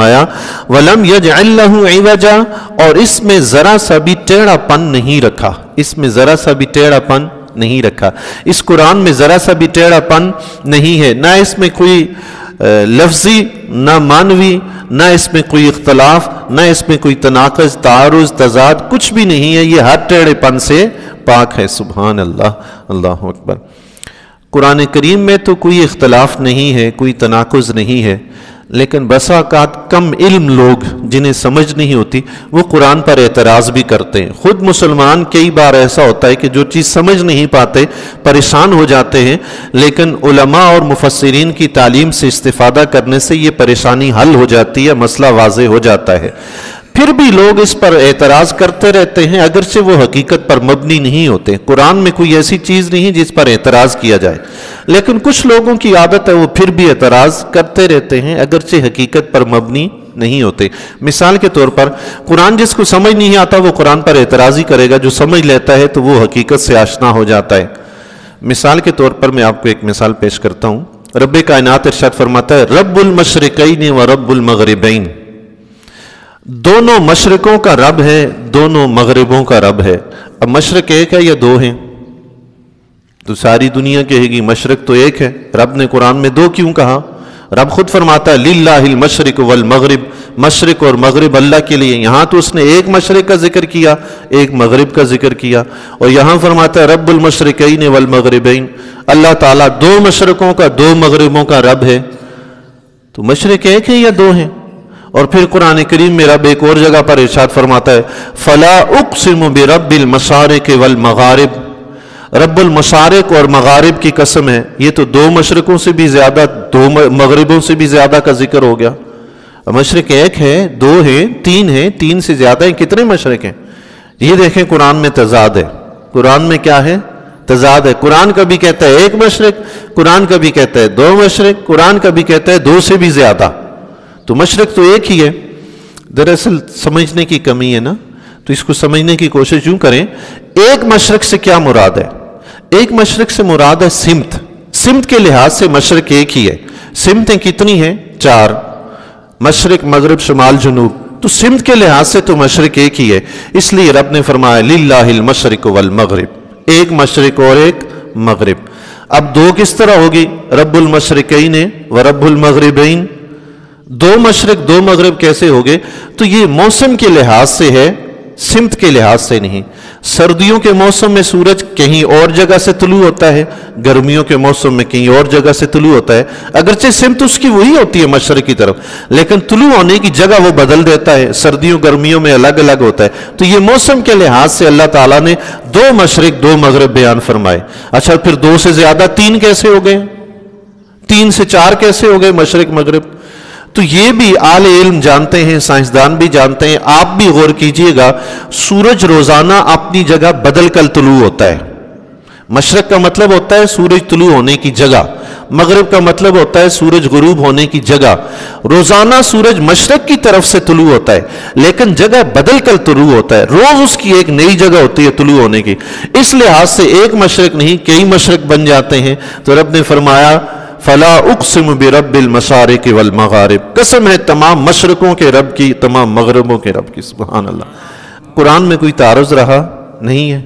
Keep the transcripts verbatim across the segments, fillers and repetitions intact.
آیا وَلَمْ يَجْعَلْ لَهُ عِوَجًا، اور اس میں ذرا سا بھی ٹیڑھا پن نہیں رکھا، اس میں ذرا سا بھی ٹیڑھا پن نہیں رکھا، اس قرآن میں ذرا سا بھی ٹیڑھا پن نہیں ہے، نہ اس میں کوئی لفظی نہ معنوی، نہ اس میں کوئی اختلاف، نہ اس میں کوئی تناقض، تعارض، تضاد، کچھ بھی نہیں ہے، یہ ہر ٹیڑھے پن سے پاک ہے۔ سبحان اللہ، اللہ اکبر۔ قرآن کریم میں تو کوئی اختلاف نہیں ہے، کوئی تناقض نہیں ہے، لیکن بسا اوقات کم علم لوگ جنہیں سمجھ نہیں ہوتی وہ قرآن پر اعتراض بھی کرتے ہیں۔ خود مسلمان کئی بار ایسا ہوتا ہے کہ جو چیز سمجھ نہیں پاتے پریشان ہو جاتے ہیں، لیکن علماء اور مفسرین کی تعلیم سے استفادہ کرنے سے یہ پریشانی حل ہو جاتی ہے، مسئلہ واضح ہو جاتا ہے۔ پھر بھی لوگ اس پر اعتراض کرتے رہتے ہیں، اگرچہ وہ حقیقت پر مبنی نہیں ہوتے۔ قرآن میں کوئی ایسی چیز نہیں جس پر اعتراض کیا جائے، لیکن کچھ لوگوں کی عادت ہے وہ پھر بھی اعتراض کرتے رہتے ہیں، اگرچہ حقیقت پر مبنی نہیں ہوتے۔ مثال کے طور پر قرآن جس کو سمجھ نہیں آتا وہ قرآن پر اعتراض ہی کرے گا، جو سمجھ لیتا ہے تو وہ حقیقت سے آشنا ہو جاتا ہے۔ مثال کے طور پر میں آپ کو ایک مثال پیش کرتا ہوں۔ رب کائنات ارشاد فرماتا ہے رب المشرقین و رب المغربین، دونوں مشرقوں کا رب ہے، دونوں مغربوں کا رب ہے۔ اب مشرق ایک ہے یا دو ہیں؟ تو ساری دنیا کہے گی مشرق تو ایک ہے، رب نے قرآن میں دو کیوں کہا؟ رب خود فرماتا ہے للہ المشرق والمغرب، مشرق اور مغرب اللہ کے لیے، یہاں تو اس نے ایک مشرق کا ذکر کیا، ایک مغرب کا ذکر کیا، اور یہاں فرماتا ہے رب المشرقین والمغربین، اللہ تعالیٰ دو مشرقوں کا دو مغربوں کا رب ہے۔ تو مشرق ایک ہے یا دو ہیں؟ اور پھر قرآن کریم میں رب ایک اور جگہ پر ارشاد فرماتا ہے فَلَا أُقْسِمُ بِرَبِّ الْمَشَارِقِ وَالْمَغَارِبِ، رب المشارق اور مغارب کی قسم ہے۔ یہ تو دو مشرقوں سے بھی زیادہ، دو مغربوں سے بھی زیادہ کا ذکر ہو گیا۔ مشرق ایک ہے، دو ہیں، تین ہیں، تین سے زیادہ ہیں، کتنے مشرق ہیں؟ یہ دیکھیں قرآن میں تضاد ہے، قرآن میں کیا ہے؟ تضاد ہے۔ قرآن کبھی کہتا ہے ایک مشرق، قرآن کبھی کہتا ہے دو مشرق، قرآن کبھی کہتا ہے دو سے بھی زیادہ۔ تو مشرق تو ایک ہی ہے۔ دراصل سمجھنے کی کمی ہے نا، تو اس کو سمجھنے کی کوشش یوں کریں، ایک مشرق سے کیا مراد ہے؟ ایک مشرق سے مراد ہے سمت، سمت کے لحاظ سے مشرق ایک ہی ہے۔ سمتیں کتنی ہیں؟ چار، مشرق مغرب شمال جنوب، تو سمت کے لحاظ سے تو مشرق ایک ہی ہے۔ اس لیے رب نے فرمایا للہ المشرق والمغرب، ایک مشرق اور ایک مغرب۔ اب دو کس طرح ہوگی؟ رب المشرقین و رب المغربین، دو مشرق دو مغرب کیسے ہوگے؟ تو یہ موسم کے لحاظ سے ہے، سمت کے لحاظ سے نہیں۔ سردیوں کے موسم میں سورج کہیں اور جگہ سے طلوع ہوتا ہے، گرمیوں کے موسم میں کہیں اور جگہ سے طلوع ہوتا ہے، اگرچہ سمت اس کی وہی ہوتی ہے مشرق کی طرف، لیکن طلوع ہونے کی جگہ وہ بدل دیتا ہے، سردیوں گرمیوں میں الگ الگ ہوتا ہے۔ تو یہ موسم کے لحاظ سے اللہ تعالیٰ نے دو مشرق دو مغرب بیان فرمائے۔ اچھا پھر دو سے زیادہ تین کیسے ہو گئے؟ تین سے چار کیسے ہو گئے مشرق مغرب؟ تو یہ بھی اہل علم جانتے ہیں، سائنسدان بھی جانتے ہیں، آپ بھی غور کیجئے گا، سورج روزانہ اپنی جگہ بدل کر طلوع ہوتا ہے۔ مشرق کا مطلب ہوتا ہے سورج طلوع ہونے کی جگہ، مغرب کا مطلب ہوتا ہے سورج غروب ہونے کی جگہ۔ روزانہ سورج مشرق کی طرف سے طلوع ہوتا ہے، لیکن جگہ بدل کر طلوع ہوتا ہے، روز اس کی ایک نئی جگہ ہوتی ہے طلوع ہونے کی۔ اس لحاظ سے ایک مشرق نہیں کئی مشرق بن جاتے ہیں۔ تو رب نے فرمایا فَلَا أُقْسِمُ بِرَبِّ الْمَشَارِقِ وَالْمَغَارِبِ، قسم ہے تمام مشرقوں کے رب کی، تمام مغربوں کے رب کی۔ سبحان اللہ۔ قرآن میں کوئی تعارض رہا نہیں ہے،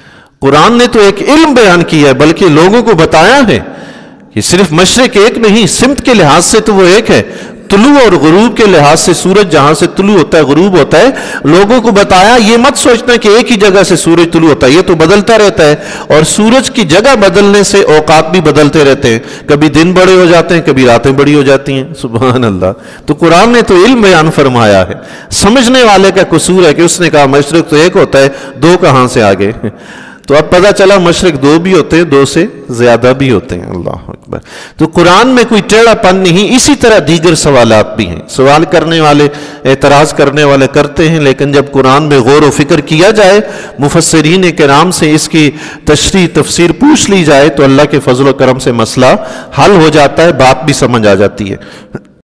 قرآن نے تو ایک علم بیان کیا ہے، بلکہ لوگوں کو بتایا ہے کہ صرف مشرق ایک نہیں، سمت کے لحاظ سے تو وہ ایک ہے، طلوع اور غروب کے لحاظ سے سورج جہاں سے طلوع ہوتا ہے غروب ہوتا ہے، لوگوں کو بتایا یہ مت سوچنا کہ ایک ہی جگہ سے سورج طلوع ہوتا ہے، یہ تو بدلتا رہتا ہے، اور سورج کی جگہ بدلنے سے اوقات بھی بدلتے رہتے ہیں، کبھی دن بڑے ہو جاتے ہیں، کبھی راتیں بڑی ہو جاتی ہیں۔ سبحان اللہ۔ تو قرآن نے تو علم بیان فرمایا ہے، سمجھنے والے کا قصور ہے کہ اس نے کہا مشرق تو ایک ہوتا ہے، دو کہاں سے آگے؟ تو اب پتہ چلا مشرق دو بھی ہوتے ہیں، دو سے زیادہ بھی ہوتے ہیں۔ اللہ اکبر۔ تو قرآن میں کوئی ٹیڑھا پن نہیں۔ اسی طرح دیگر سوالات بھی ہیں، سوال کرنے والے اعتراض کرنے والے کرتے ہیں، لیکن جب قرآن میں غور و فکر کیا جائے، مفسرین کرام سے اس کی تشریح تفسیر پوچھ لی جائے، تو اللہ کے فضل و کرم سے مسئلہ حل ہو جاتا ہے، بات بھی سمجھ آ جاتی ہے۔